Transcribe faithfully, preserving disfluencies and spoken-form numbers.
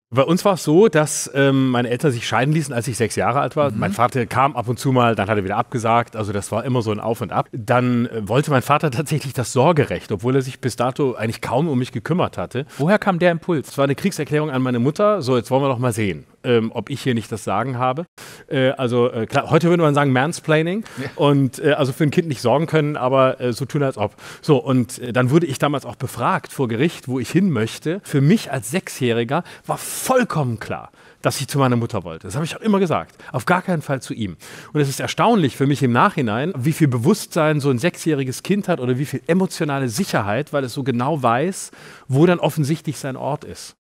Bei uns war es so, dass ähm, meine Eltern sich scheiden ließen, als ich sechs Jahre alt war. Mhm. Mein Vater kam ab und zu mal, dann hat er wieder abgesagt. Also das war immer so ein Auf und Ab. Dann äh, wollte mein Vater tatsächlich das Sorgerecht, obwohl er sich bis dato eigentlich kaum um mich gekümmert hatte. Woher kam der Impuls? Es war eine Kriegserklärung an meine Mutter. So, jetzt wollen wir doch mal sehen, ähm, ob ich hier nicht das Sagen habe. Äh, also äh, klar, heute würde man sagen Mansplaining. Ja. Und äh, also für ein Kind nicht sorgen können, aber äh, so tun, als ob. So, und äh, dann wurde ich damals auch befragt vor Gericht, wo ich hin möchte. Für mich als Sechsjähriger war vollkommen klar, dass ich zu meiner Mutter wollte. Das habe ich auch immer gesagt. Auf gar keinen Fall zu ihm. Und es ist erstaunlich für mich im Nachhinein, wie viel Bewusstsein so ein sechsjähriges Kind hat oder wie viel emotionale Sicherheit, weil es so genau weiß, wo dann offensichtlich sein Ort ist.